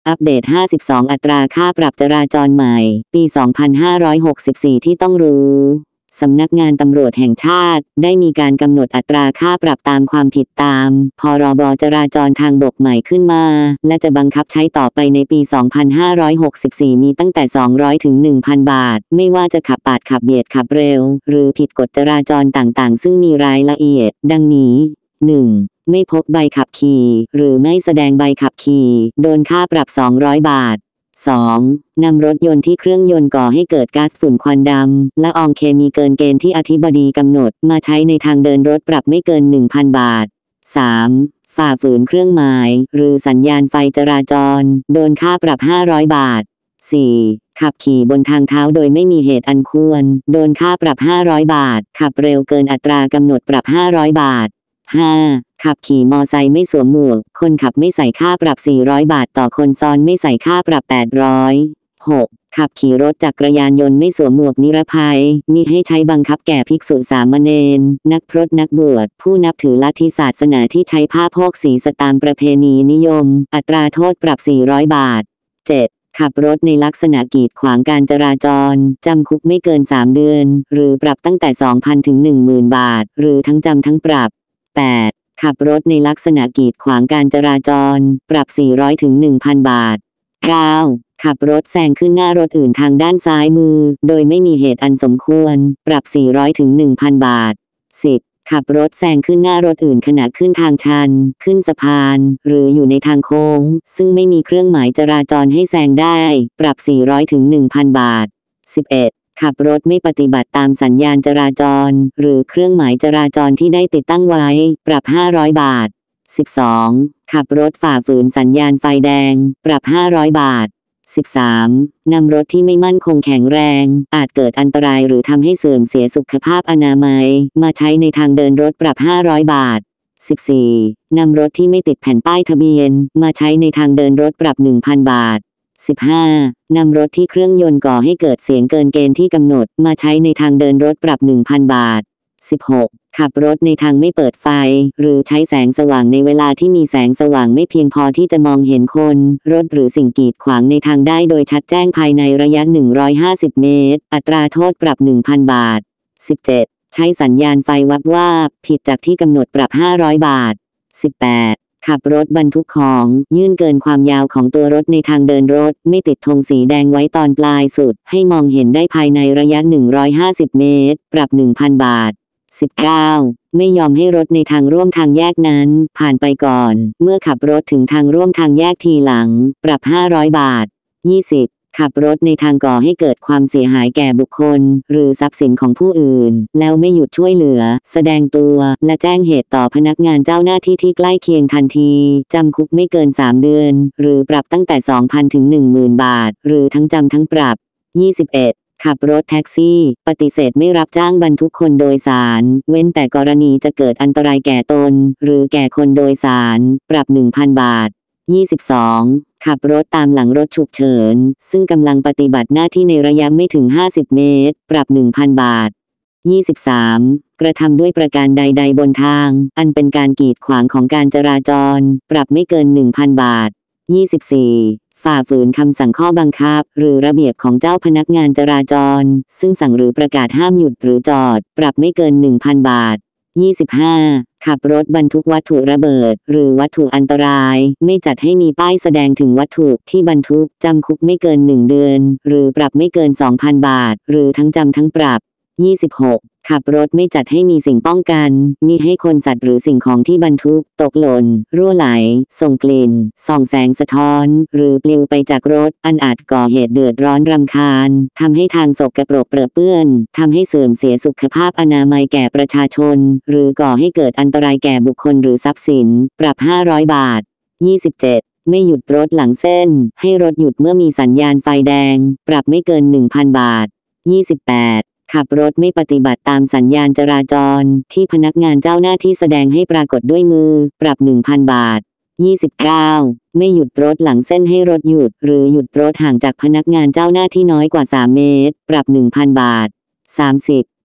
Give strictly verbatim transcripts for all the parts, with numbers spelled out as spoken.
อัปเดตห้าสิบสองอัตราค่าปรับจราจรใหม่ปีสองพันห้าร้อยหกสิบสี่ที่ต้องรู้สำนักงานตำรวจแห่งชาติได้มีการกำหนดอัตราค่าปรับตามความผิดตามพรบจราจรทางบกใหม่ขึ้นมาและจะบังคับใช้ต่อไปในปีสองพันห้าร้อยหกสิบสี่มีตั้งแต่สองร้อยถึง หนึ่งพัน บาทไม่ว่าจะขับปาดขับเบียดขับเร็วหรือผิดกฎจราจรต่างๆซึ่งมีรายละเอียดดังนี้ หนึ่งไม่พกใบขับขี่หรือไม่แสดงใบขับขี่โดนค่าปรับสองร้อยบาท สอง นำรถยนต์ที่เครื่องยนต์ก่อให้เกิดก๊าซฝุ่นควันดำและละอองเคมีเกินเกณฑ์ที่อธิบดีกำหนดมาใช้ในทางเดินรถปรับไม่เกิน หนึ่งพัน บาท สาม ฝ่าฝืนเครื่องหมายหรือสัญญาณไฟจราจรโดนค่าปรับห้าร้อยบาท สี่ ขับขี่บนทางเท้าโดยไม่มีเหตุอันควรโดนค่าปรับห้าร้อยบาทขับเร็วเกินอัตรากำหนดปรับห้าร้อยบาท ห้า ขับขี่มอไซค์ไม่สวมหมวกคนขับไม่ใส่ค่าปรับสี่ร้อยบาทต่อคนซ้อนไม่ใส่ค่าปรับแปดร้อย หก ขับขี่รถจักรยานยนต์ไม่สวมหมวกนิรภัยมิให้ใช้บังคับแก่ภิกษุสามเณรนักพรตนักบวชผู้นับถือลัทธิศาสนาที่ใช้ผ้าโพกสีสตามประเพณีนิยมอัตราโทษปรับสี่ร้อยบาท เจ็ด ขับรถในลักษณะกีดขวางการจราจรจำคุกไม่เกินสามเดือนหรือปรับตั้งแต่ สองพัน ถึง หนึ่งหมื่น บาทหรือทั้งจำทั้งปรับ แปด ขับรถในลักษณะกีดขวางการจราจรปรับสี่ร้อยถึง หนึ่งพัน บาท เก้า ขับรถแซงขึ้นหน้ารถอื่นทางด้านซ้ายมือโดยไม่มีเหตุอันสมควรปรับสี่ร้อยถึง หนึ่งพัน บาท สิบ ขับรถแซงขึ้นหน้ารถอื่นขณะขึ้นทางชันขึ้นสะพานหรืออยู่ในทางโค้งซึ่งไม่มีเครื่องหมายจราจรให้แซงได้ปรับสี่ร้อยถึง หนึ่งพัน บาท สิบเอ็ด ขับรถไม่ปฏิบัติตามสัญญาณจราจรหรือเครื่องหมายจราจรที่ได้ติดตั้งไว้ปรับห้าร้อยบาท สิบสอง ขับรถฝ่าฝืนสัญญาณไฟแดงปรับห้าร้อยบาท สิบสาม นำรถที่ไม่มั่นคงแข็งแรงอาจเกิดอันตรายหรือทำให้เสื่อมเสียสุขภาพอนามัยมาใช้ในทางเดินรถปรับห้าร้อยบาท สิบสี่ นำรถที่ไม่ติดแผ่นป้ายทะเบียนมาใช้ในทางเดินรถปรับ หนึ่งพัน บาท สิบห้า นำรถที่เครื่องยนต์ก่อให้เกิดเสียงเกินเกณฑ์ที่กำหนดมาใช้ในทางเดินรถปรับ หนึ่งพัน บาท สิบหก ขับรถในทางไม่เปิดไฟหรือใช้แสงสว่างในเวลาที่มีแสงสว่างไม่เพียงพอที่จะมองเห็นคนรถหรือสิ่งกีดขวางในทางได้โดยชัดแจ้งภายในระยะหนึ่งร้อยห้าสิบเมตรอัตราโทษปรับ หนึ่งพัน บาท สิบเจ็ด ใช้สัญญาณไฟวับวาบผิดจากที่กำหนดปรับห้าร้อยบาท สิบแปด ขับรถบรรทุกของยื่นเกินความยาวของตัวรถในทางเดินรถไม่ติดธงสีแดงไว้ตอนปลายสุดให้มองเห็นได้ภายในระยะหนึ่งร้อยห้าสิบเมตรปรับ หนึ่งพัน บาท สิบเก้า ไม่ยอมให้รถในทางร่วมทางแยกนั้นผ่านไปก่อนเมื่อขับรถถึงทางร่วมทางแยกทีหลังปรับห้าร้อยบาท ยี่สิบ ขับรถในทางก่อให้เกิดความเสียหายแก่บุคคลหรือทรัพย์สินของผู้อื่นแล้วไม่หยุดช่วยเหลือแสดงตัวและแจ้งเหตุต่อพนักงานเจ้าหน้าที่ที่ใกล้เคียงทันทีจำคุกไม่เกินสามเดือนหรือปรับตั้งแต่ สองพัน ถึง หนึ่งหมื่น บาทหรือทั้งจำทั้งปรับ ยี่สิบเอ็ดขับรถแท็กซี่ปฏิเสธไม่รับจ้างบรรทุกคนโดยสารเว้นแต่กรณีจะเกิดอันตรายแก่ตนหรือแก่คนโดยสารปรับ หนึ่งพัน บาท ยี่สิบสอง ขับรถตามหลังรถฉุกเฉินซึ่งกำลังปฏิบัติหน้าที่ในระยะไม่ถึงห้าสิบเมตรปรับ หนึ่งพัน บาท ยี่สิบสาม กระทำด้วยประการใดๆบนทางอันเป็นการกีดขวางของการจราจรปรับไม่เกิน หนึ่งพัน บาท ยี่สิบสี่ฝ่าฝืนคำสั่งข้อบังคับหรือระเบียบของเจ้าพนักงานจราจรซึ่งสั่งหรือประกาศห้ามหยุดหรือจอดปรับไม่เกิน หนึ่งพัน บาท ยี่สิบห้า ขับรถบรรทุกวัตถุระเบิดหรือวัตถุอันตรายไม่จัดให้มีป้ายแสดงถึงวัตถุที่บรรทุกจำคุกไม่เกินหนึ่งเดือนหรือปรับไม่เกิน สองพัน บาทหรือทั้งจำทั้งปรับ ยี่สิบหก ขับรถไม่จัดให้มีสิ่งป้องกันมิให้คนสัตว์หรือสิ่งของที่บรรทุกตกหล่นรั่วไหลส่งกลิ่นส่องแสงสะท้อนหรือปลิวไปจากรถอันอาจก่อเหตุเดือดร้อนรำคาญทำให้ทางสกปรกเปรอะเปื้อนทำให้เสื่อมเสียสุขภาพอนามัยแก่ประชาชนหรือก่อให้เกิดอันตรายแก่บุคคลหรือทรัพย์สินปรับห้าร้อยบาท ยี่สิบเจ็ด ไม่หยุดรถหลังเส้นให้รถหยุดเมื่อมีสัญญาณไฟแดงปรับไม่เกิน หนึ่งพัน บาท ยี่สิบแปดขับรถไม่ปฏิบัติตามสัญญาณจราจรที่พนักงานเจ้าหน้าที่แสดงให้ปรากฏด้วยมือปรับ หนึ่งพัน บาท ยี่สิบเก้า ไม่หยุดรถหลังเส้นให้รถหยุดหรือหยุดรถห่างจากพนักงานเจ้าหน้าที่น้อยกว่าสามเมตรปรับ หนึ่งพัน บาท สามสิบ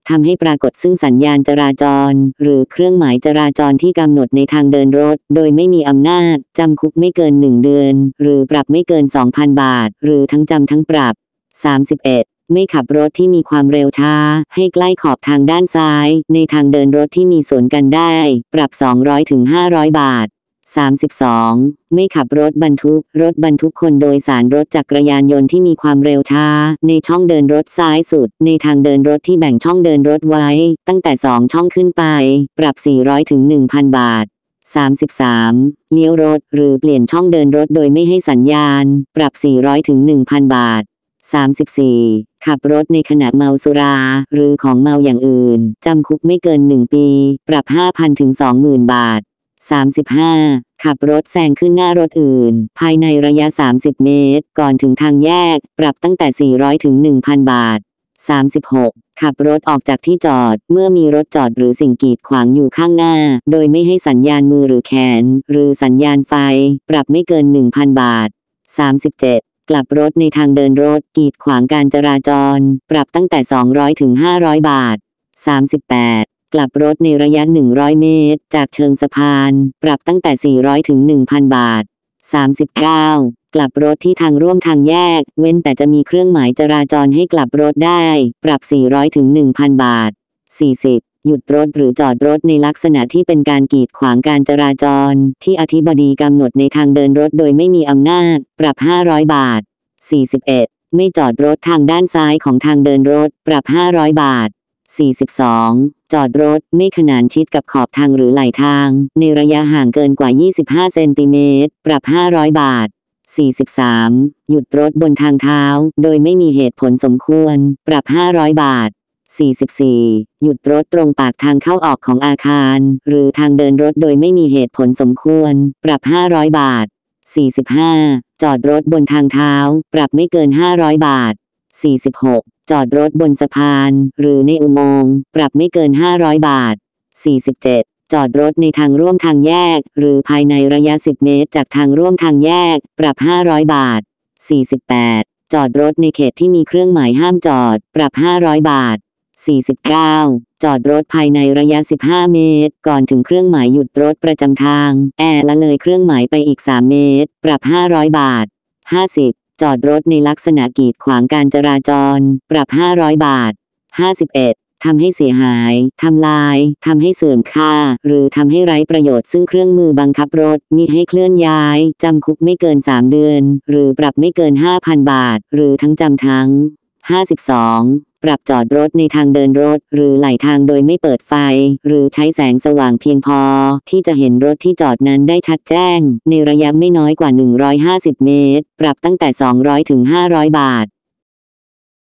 ทำให้ปรากฏซึ่งสัญญาณจราจรหรือเครื่องหมายจราจรที่กำหนดในทางเดินรถโดยไม่มีอำนาจจำคุกไม่เกินหนึ่งเดือนหรือปรับไม่เกิน สองพัน บาทหรือทั้งจำทั้งปรับ สามสิบเอ็ด ไม่ขับรถที่มีความเร็วช้าให้ใกล้ขอบทางด้านซ้ายในทางเดินรถที่มีสวนกันได้ปรับ สองร้อยถึงห้าร้อย บาท สามสิบสอง ไม่ขับรถบรรทุกรถบรรทุกคนโดยสารรถจักรยานยนต์ที่มีความเร็วช้าในช่องเดินรถซ้ายสุดในทางเดินรถที่แบ่งช่องเดินรถไว้ตั้งแต่สองช่องขึ้นไปปรับ สี่ร้อยถึงหนึ่งพัน บาท สามสิบสาม เลี้ยวรถหรือเปลี่ยนช่องเดินรถโดยไม่ให้สัญญาณปรับ สี่ร้อยถึงหนึ่งพัน บาท สามสิบสี่ ขับรถในขณะเมาสุราหรือของเมาอย่างอื่นจำคุกไม่เกินหนึ่งปีปรับ ห้าพัน ถึง สองหมื่น บาท สามสิบห้า ขับรถแซงขึ้นหน้ารถอื่นภายในระยะสามสิบเมตรก่อนถึงทางแยกปรับตั้งแต่ สี่ร้อย ถึง หนึ่งพัน บาท สามสิบหก ขับรถออกจากที่จอดเมื่อมีรถจอดหรือสิ่งกีดขวางอยู่ข้างหน้าโดยไม่ให้สัญญาณมือหรือแขนหรือสัญญาณไฟปรับไม่เกิน หนึ่งพัน บาท สามสิบเจ็ด กลับรถในทางเดินรถกีดขวางการจราจรปรับตั้งแต่ สองร้อย ถึง ห้าร้อย บาท สามสิบแปด กลับรถในระยะหนึ่งร้อยเมตรจากเชิงสะพานปรับตั้งแต่ สี่ร้อย ถึง หนึ่งพัน บาท สามสิบเก้า กลับรถที่ทางร่วมทางแยกเว้นแต่จะมีเครื่องหมายจราจรให้กลับรถได้ปรับ สี่ร้อย ถึง หนึ่งพัน บาท สี่สิบ หยุดรถหรือจอดรถในลักษณะที่เป็นการกีดขวางการจราจรที่อธิบดีกำหนดในทางเดินรถโดยไม่มีอำนาจปรับ ห้าร้อย บาท สี่สิบเอ็ด ไม่จอดรถทางด้านซ้ายของทางเดินรถปรับ ห้าร้อย บาท สี่สิบสอง จอดรถไม่ขนานชิดกับขอบทางหรือไหลทางในระยะห่างเกินกว่ายี่สิบห้าเซนติเมตรปรับ ห้าร้อย บาท สี่สิบสาม หยุดรถบนทางเท้าโดยไม่มีเหตุผลสมควรปรับ ห้าร้อย บาท สี่สิบสี่ หยุดรถตรงปากทางเข้าออกของอาคารหรือทางเดินรถโดยไม่มีเหตุผลสมควรปรับ ห้าร้อย บาท สี่สิบห้า จอดรถบนทางเท้าปรับไม่เกิน ห้าร้อย บาท สี่สิบหก จอดรถบนสะพานหรือในอุโมงค์ปรับไม่เกิน ห้าร้อย บาท สี่สิบเจ็ด จอดรถในทางร่วมทางแยกหรือภายในระยะสิบเมตรจากทางร่วมทางแยกปรับ ห้าร้อย บาท สี่สิบแปด จอดรถในเขตที่มีเครื่องหมายห้ามจอดปรับ ห้าร้อย บาท สี่สิบเก้า จอดรถภายในระยะสิบห้าเมตรก่อนถึงเครื่องหมายหยุดรถประจำทางแอร์ละเลยเครื่องหมายไปอีกสามเมตรปรับ ห้าร้อย บาท ห้าสิบ จอดรถในลักษณะกีดขวางการจราจรปรับ ห้าร้อย บาท ห้าสิบเอ็ด ทำให้เสียหายทำลายทำให้เสื่อมค่าหรือทำให้ไร้ประโยชน์ซึ่งเครื่องมือบังคับรถมิให้เคลื่อนย้ายจำคุกไม่เกินสามเดือนหรือปรับไม่เกิน ห้าพัน บาทหรือทั้งจำทั้ง ห้าสิบสอง ปรับจอดรถในทางเดินรถหรือไหลทางโดยไม่เปิดไฟหรือใช้แสงสว่างเพียงพอที่จะเห็นรถที่จอดนั้นได้ชัดแจ้งในระยะไม่น้อยกว่าหนึ่งร้อยห้าสิบเมตรปรับตั้งแต่สองร้อยถึงห้าร้อยบาท